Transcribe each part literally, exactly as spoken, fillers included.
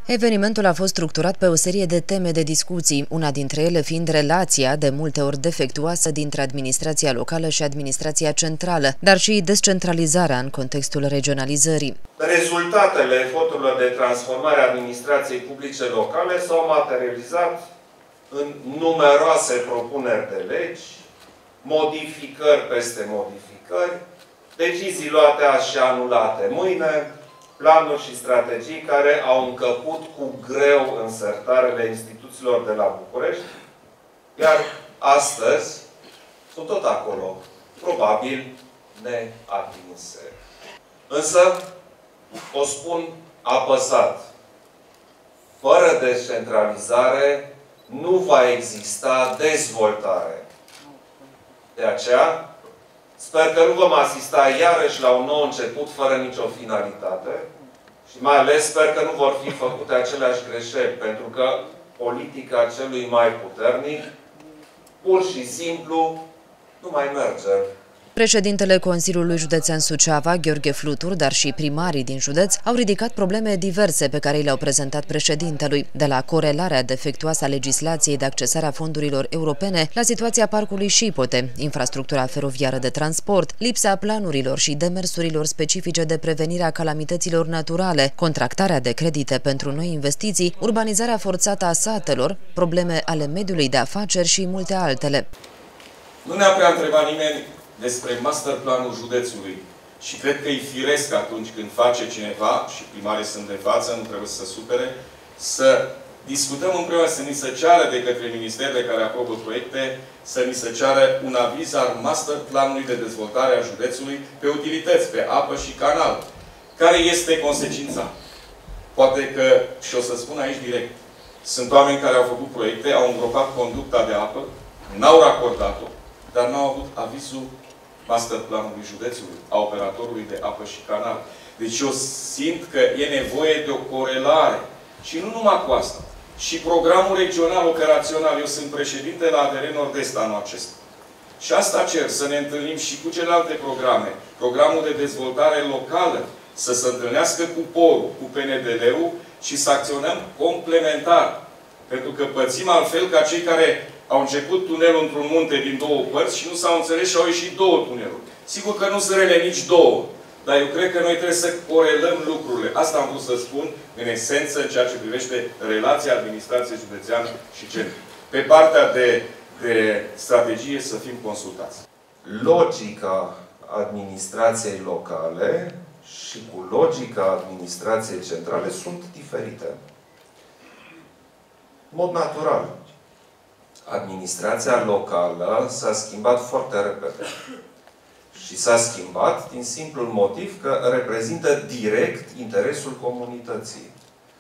Evenimentul a fost structurat pe o serie de teme de discuții, una dintre ele fiind relația, de multe ori defectuoasă, dintre administrația locală și administrația centrală, dar și descentralizarea în contextul regionalizării. Rezultatele eforturilor de transformare a administrației publice locale s-au materializat în numeroase propuneri de legi, modificări peste modificări, decizii luate azi și anulate mâine, planuri și strategii care au încăput cu greu în sertarele instituțiilor de la București, iar astăzi sunt tot acolo, probabil neatinse. Însă, o spun apăsat, fără descentralizare nu va exista dezvoltare. De aceea, sper că nu vom asista iarăși la un nou început fără nicio finalitate și mai ales sper că nu vor fi făcute aceleași greșeli, pentru că politica celui mai puternic pur și simplu nu mai merge. Președintele Consiliului Județean Suceava, Gheorghe Flutur, dar și primarii din județ, au ridicat probleme diverse pe care le-au prezentat președintelui, de la corelarea defectuoasă a legislației de accesare a fondurilor europene la situația parcului Șipote, infrastructura feroviară de transport, lipsa planurilor și demersurilor specifice de prevenire a calamităților naturale, contractarea de credite pentru noi investiții, urbanizarea forțată a satelor, probleme ale mediului de afaceri și multe altele. Nu ne-a prea întrebat nimeni despre masterplanul județului. Și cred că e firesc atunci când face cineva, și primarii sunt de față, nu trebuie să se supere, să discutăm împreună, să ni se ceară de către ministerele care aprobă proiecte, să ni se ceară un aviz al masterplanului de dezvoltare a județului pe utilități, pe apă și canal. Care este consecința? Poate că, și o să spun aici direct, sunt oameni care au făcut proiecte, au îngropat conducta de apă, n-au racordat-o, dar n-au avut avizul masterplanului județului, a operatorului de apă și canal. Deci eu simt că e nevoie de o corelare. Și nu numai cu asta. Și programul regional operațional. Eu sunt președinte la A D R Nord-Est anul acesta. Și asta cer, să ne întâlnim și cu celelalte programe. Programul de dezvoltare locală, să se întâlnească cu P O R-ul, cu P N D L-ul și să acționăm complementar. Pentru că pățim altfel ca cei care au început tunelul într-un munte din două părți și nu s-au înțeles și au ieșit două tuneluri. Sigur că nu sunt rele nici două, dar eu cred că noi trebuie să corelăm lucrurile. Asta am vrut să spun, în esență, în ceea ce privește relația administrației județeană și centru. Pe partea de, de strategie să fim consultați. Logica administrației locale și cu logica administrației centrale sunt diferite. În mod natural. Administrația locală s-a schimbat foarte repede. Și s-a schimbat din simplul motiv că reprezintă direct interesul comunității.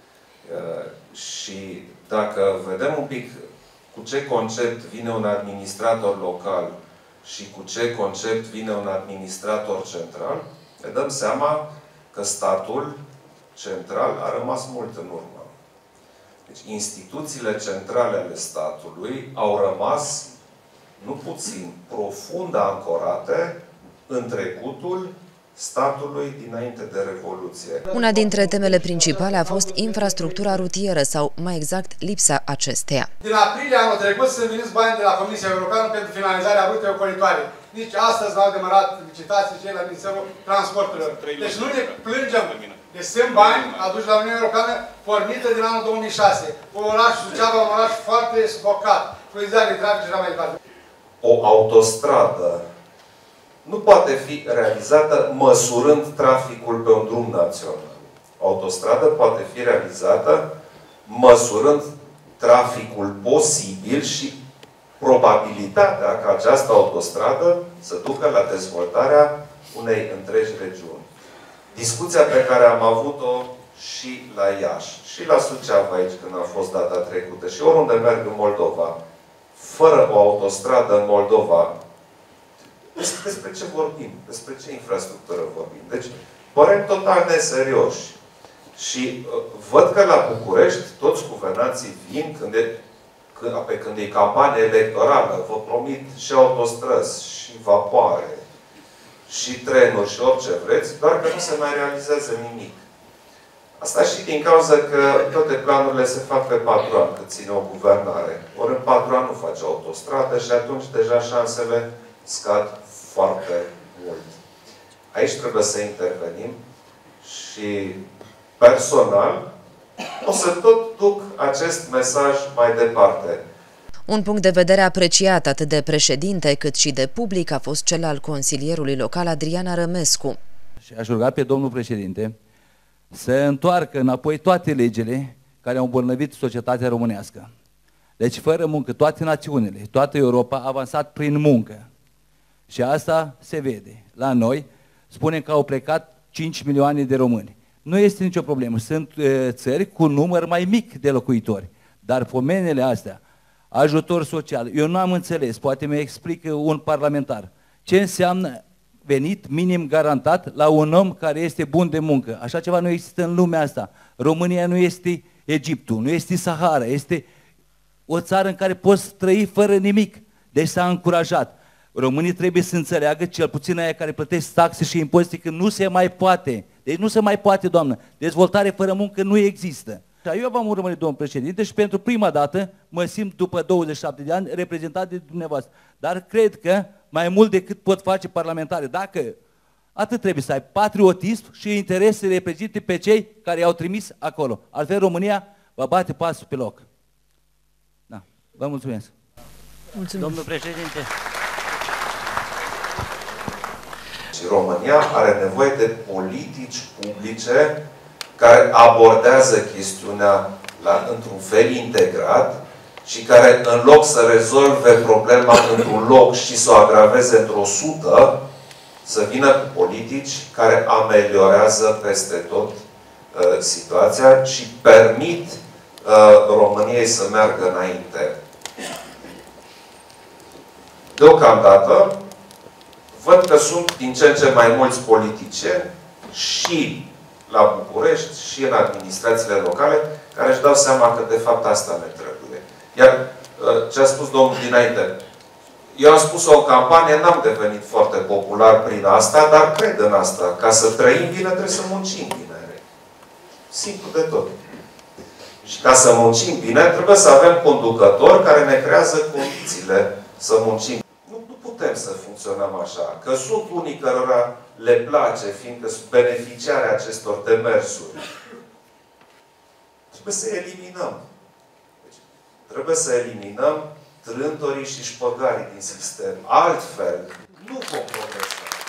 Și dacă vedem un pic cu ce concept vine un administrator local și cu ce concept vine un administrator central, ne dăm seama că statul central a rămas mult în urmă. Deci, instituțiile centrale ale statului au rămas, nu puțin, profund ancorate în trecutul statului dinainte de Revoluție. Una dintre temele principale a fost infrastructura rutieră, sau, mai exact, lipsa acesteia. Din aprilie anul trecut sunt veniți bani de la Comisia Europeană pentru finalizarea rutei ocolitoare. Nici astăzi n-au demarat licitații cei la Ministerul Transporturilor. Deci nu ne plângem. Deci sunt bani aduși la Uniunea Europeană pornită din anul două mii șase. Un oraș, Suceava, un oraș foarte sufocat. Fluidizare de trafic și așa mai departe. O autostradă nu poate fi realizată măsurând traficul pe un drum național. O autostradă poate fi realizată măsurând traficul posibil și probabilitatea ca această autostradă să ducă la dezvoltarea unei întregi regiuni. Discuția pe care am avut-o și la Iași, și la Suceava aici când a fost data trecută, și oriunde merg în Moldova, fără o autostradă în Moldova, despre ce vorbim? Despre ce infrastructură vorbim? Deci, părem total neserioși. Și uh, văd că la București toți guvernații vin când e, când, pe când e campanie electorală, vă promit și autostrăzi, și vapoare, și trenuri, și orice vreți, doar că nu se mai realizează nimic. Asta și din cauza că toate planurile se fac pe patru ani, cât ține o guvernare. Ori în patru ani nu faci autostradă și atunci deja șansele scad foarte mult. Aici trebuie să intervenim și personal o să tot duc acest mesaj mai departe. Un punct de vedere apreciat atât de președinte cât și de public a fost cel al consilierului local Adrian Arămescu. Și aș ruga pe domnul președinte să întoarcă înapoi toate legile care au îmbolnăvit societatea românească. Deci fără muncă, toate națiunile, toată Europa a avansat prin muncă. Și asta se vede. La noi spunem că au plecat cinci milioane de români. Nu este nicio problemă. Sunt e, țări cu număr mai mic de locuitori. Dar pomenele astea, ajutor social, eu nu am înțeles, poate mi explică un parlamentar, ce înseamnă venit minim garantat la un om care este bun de muncă. Așa ceva nu există în lumea asta. România nu este Egiptul, nu este Sahara, este o țară în care poți trăi fără nimic. Deci s-a încurajat. Românii trebuie să înțeleagă, cel puțin aia care plătesc taxe și impozite, că nu se mai poate. Deci nu se mai poate, doamnă. Dezvoltare fără muncă nu există. Eu v-am urmărit, domnul președinte, și pentru prima dată mă simt, după douăzeci și șapte de ani, reprezentat de dumneavoastră. Dar cred că mai mult decât pot face parlamentare, dacă atât trebuie să ai patriotism și interes să reprezinte pe cei care i-au trimis acolo. Altfel România va bate pasul pe loc. Da. Vă mulțumesc. Mulțumesc. Domnul președinte. Și România are nevoie de politici publice care abordează chestiunea într-un fel integrat și care, în loc să rezolve problema într-un loc și să o agraveze într-o sută, să vină cu politici care ameliorează peste tot uh, situația și permit uh, României să meargă înainte. Deocamdată, văd că sunt din ce în ce mai mulți politicieni și la București și în administrațiile locale care își dau seama că de fapt asta ne trebuie. Iar ce a spus domnul dinainte, eu am spus-o în campanie, n-am devenit foarte popular prin asta, dar cred în asta. Ca să trăim bine, trebuie să muncim bine. Simplu de tot. Și ca să muncim bine, trebuie să avem conducători care ne creează condițiile să muncim. Nu, nu putem să funcționăm așa. Că sunt unii cărora le place, fiindcă sunt beneficiari acestor demersuri. Trebuie să eliminăm. Deci, trebuie să eliminăm trântorii și șpăgarii din sistem. Altfel, nu vom progresa.